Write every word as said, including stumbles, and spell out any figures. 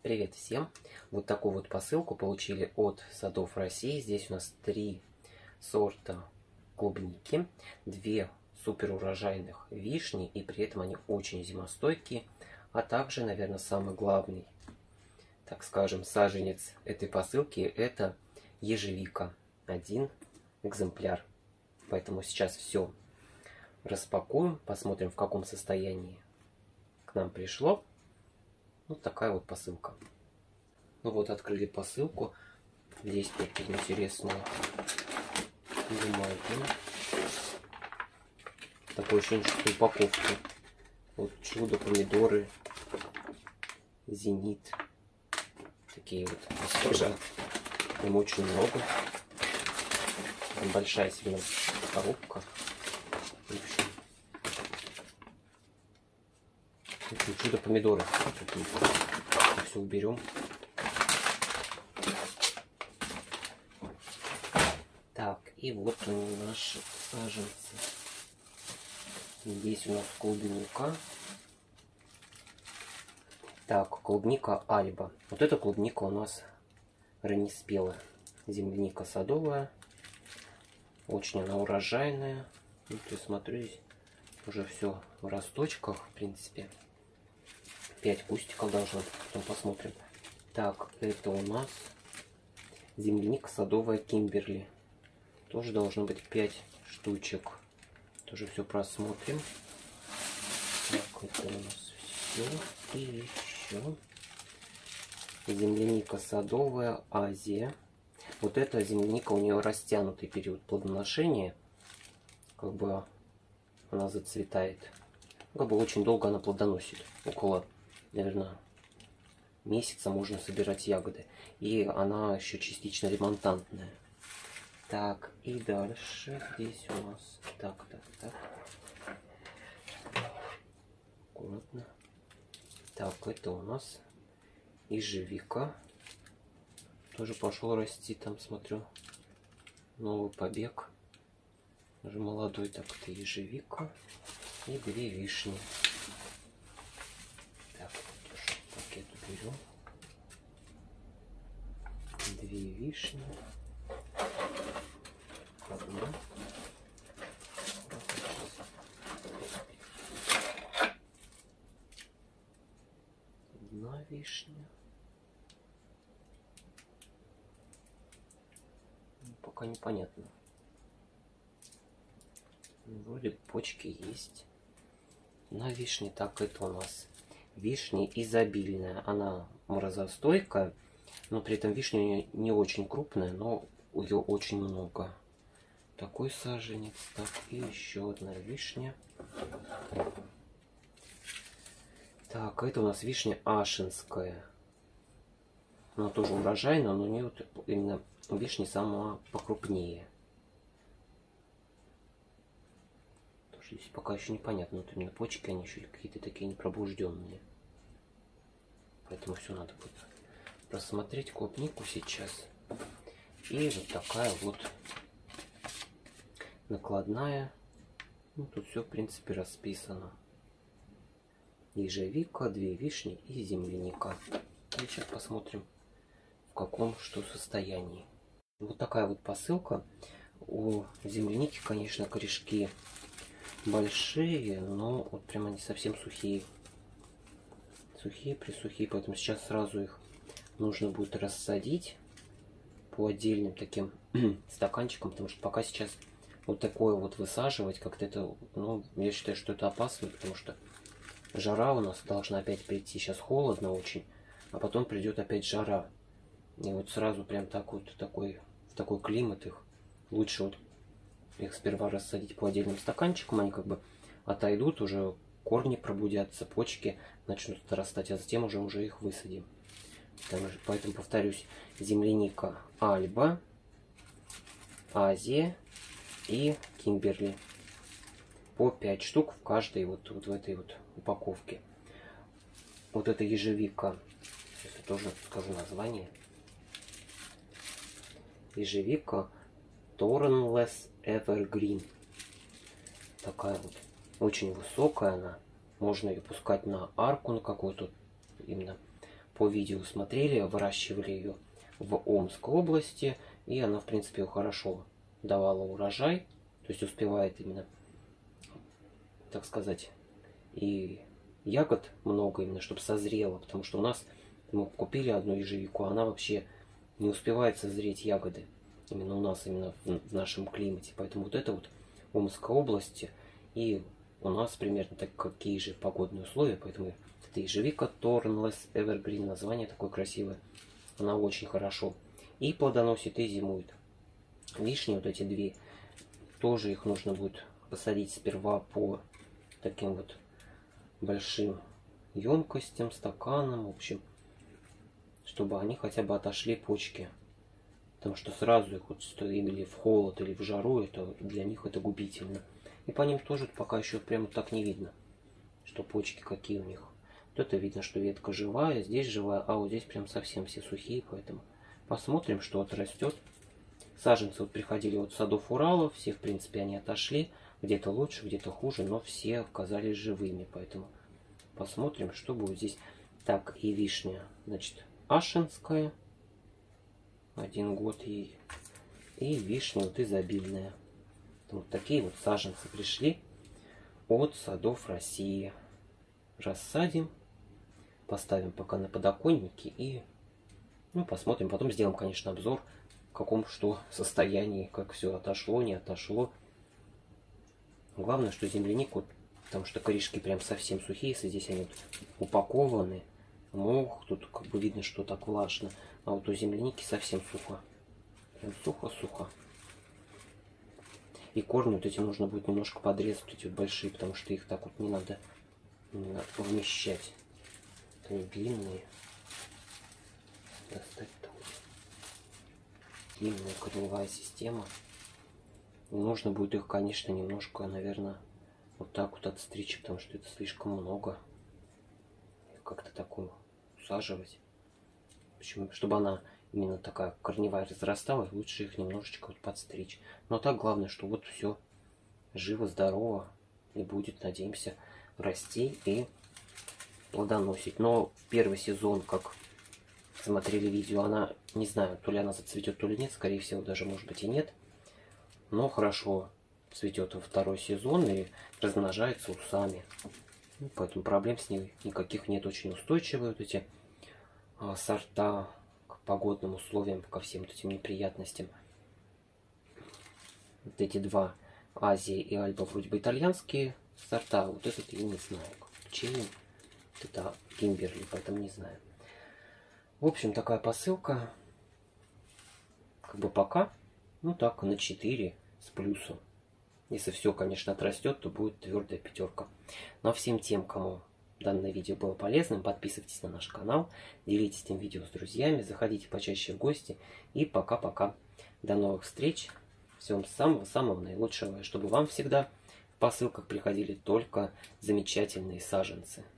Привет всем! Вот такую вот посылку получили от Садов России. Здесь у нас три сорта клубники, две супер урожайных вишни, и при этом они очень зимостойкие. А также, наверное, самый главный, так скажем, саженец этой посылки — это ежевика. Один экземпляр. Поэтому сейчас все распакуем, посмотрим, в каком состоянии к нам пришло. Вот такая вот посылка. Ну вот, открыли посылку. Здесь такие интересные бумаги. Такое ощущение, что упаковка. Вот чудо, помидоры, зенит. Такие вот лежат. Им очень много. Там большая сильно коробка. В общем, чудо помидоры. Все уберем. Так, и вот наши саженцы. Здесь у нас клубника. Так, клубника Альба. Вот эта клубника у нас раннеспелая. Земляника садовая. Очень она урожайная. Вот я смотрю, здесь уже все в росточках, в принципе. пять кустиков должно быть, потом посмотрим. Так, это у нас земляника садовая Кимберли. Тоже должно быть пять штучек. Тоже все просмотрим. Так, это у нас все. И еще земляника садовая Азия. Вот эта земляника, у нее растянутый период плодоношения. Как бы она зацветает. Как бы очень долго она плодоносит. Около, наверное, месяца можно собирать ягоды. И она еще частично ремонтантная. Так, и дальше здесь у нас... Так, так, так. Аккуратно. Так, это у нас ежевика. Тоже пошел расти, там смотрю. Новый побег. Уже молодой. Так, это ежевика. И две вишни. Так, тоже пакет уберем. Две вишни. Одна. Одна вишня. Пока непонятно. Вроде почки есть. На вишне. Так, это у нас вишня изобильная. Она морозостойкая, но при этом вишня не очень крупная, но ее очень много. Такой саженец. Так, и еще одна вишня. Так, это у нас вишня ашинская. Она тоже урожайная, но у нее вот именно вишня сама покрупнее. Тоже здесь пока еще непонятно. Вот именно почки, они еще какие-то такие непробужденные. Поэтому все надо будет просмотреть клубнику сейчас. И вот такая вот накладная. Ну, тут все, в принципе, расписано. Ежевика, две вишни и земляника. И сейчас посмотрим, в каком что состоянии. Вот такая вот посылка. У земляники, конечно, корешки большие, но вот прямо они совсем сухие. Сухие, присухие, поэтому сейчас сразу их нужно будет рассадить по отдельным таким стаканчикам, потому что пока сейчас вот такое вот высаживать, как-то это, ну, я считаю, что это опасно, потому что жара у нас должна опять прийти. Сейчас холодно очень, а потом придет опять жара. И вот сразу прям так вот такой, в такой климат их лучше вот их сперва рассадить по отдельным стаканчикам, они как бы отойдут, уже корни пробудятся, почки начнут отрастать, а затем уже уже их высадим. Поэтому повторюсь: земляника Альба, Азия и Кимберли. По пять штук в каждой вот, вот в этой вот упаковке. Вот это ежевика. Сейчас я тоже скажу название. Ежевика Thornless Evergreen. Такая вот. Очень высокая она. Можно ее пускать на арку, на какую-то именно по видео смотрели, выращивали ее в Омской области, и она, в принципе, хорошо давала урожай, то есть успевает именно, так сказать, и ягод много именно, чтобы созрело, потому что у нас мы купили одну ежевику, а она вообще не успевает созреть ягоды, именно у нас, именно в, в нашем климате, поэтому вот это вот Омской области, и у нас примерно такие же погодные условия, поэтому это ежевика Thornless Evergreen, название такое красивое, она очень хорошо и плодоносит, и зимует. Вишни вот эти две, тоже их нужно будет посадить сперва по таким вот большим емкостям, стаканам, в общем, чтобы они хотя бы отошли почки. Потому что сразу их вот или в холод, или в жару, это для них это губительно. И по ним тоже пока еще прямо так не видно, что почки какие у них. Вот это видно, что ветка живая, здесь живая, а вот здесь прям совсем все сухие, поэтому посмотрим, что отрастет. Саженцы вот приходили вот в садов Урала, все, в принципе, они отошли. Где-то лучше, где-то хуже, но все оказались живыми, поэтому посмотрим, что будет здесь. Так, и вишня, значит, ашинская, один год ей, и вишня вот изобильная. Вот такие вот саженцы пришли от садов России. Рассадим, поставим пока на подоконнике и, ну, посмотрим. Потом сделаем, конечно, обзор, в каком что состоянии, как все отошло, не отошло. Главное, что землянику, потому что корешки прям совсем сухие, если здесь они вот упакованы, мох, тут как бы видно, что так влажно, а вот у земляники совсем сухо. Прям сухо-сухо. И корни вот эти нужно будет немножко подрезать, вот эти вот большие, потому что их так вот не надо, не надо вмещать. Они длинные. Достать-то вот. Длинная корневая система. И нужно будет их, конечно, немножко, наверное, вот так вот отстричь, потому что это слишком много. Как-то такую усаживать. Почему? Чтобы она именно такая корневая разрасталась, лучше их немножечко вот подстричь. Но так главное, что вот все живо, здорово и будет, надеемся, расти и плодоносить. Но в первый сезон, как смотрели видео, она, не знаю, то ли она зацветет, то ли нет, скорее всего, даже может быть и нет. Но хорошо цветет во второй сезон и размножается усами. Ну, поэтому проблем с ней никаких нет. Очень устойчивые вот эти а, сорта к погодным условиям, ко всем вот этим неприятностям. Вот эти два, Азия и Альба, вроде бы итальянские сорта. Вот этот я не знаю. Чили, вот это Кимберли, поэтому не знаю. В общем, такая посылка. Как бы пока, ну так, на четыре с плюсом. Если все, конечно, отрастет, то будет твердая пятерка. Ну а всем тем, кому данное видео было полезным, подписывайтесь на наш канал, делитесь этим видео с друзьями, заходите почаще в гости. И пока-пока. До новых встреч. Всем самого-самого наилучшего. Чтобы вам всегда в посылках приходили только замечательные саженцы.